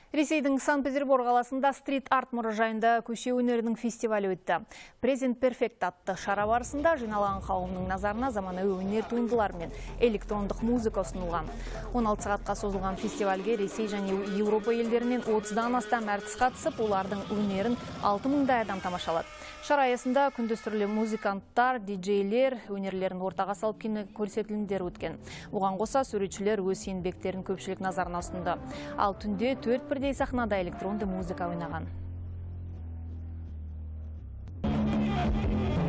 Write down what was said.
Ресейдің Санкт-Петербург қаласында стрит-арт мұражайында көше өнерінің фестивалі өтті. Present Perfect атты шара барысында жиналған қауымның назарына заманауи өнер туындылары мен электрондық музыка ұсынылған. 16 сағатқа созылған фестивальге Ресей және Еуропа елдерінен 30-дан астам әртіс қатысып, олардың өнерін 6000-дай адам тамашалады. Шара аясында күндіз түрлі музыканттар, диджейлер өнерлерін ортаға салып көрсетілімдер өткен. Оған қоса суретшілер өз еңбектерін көпшілік назарына ұсынды. Ал түнде 4 бірдей сахнада электронды музыка ойнаған.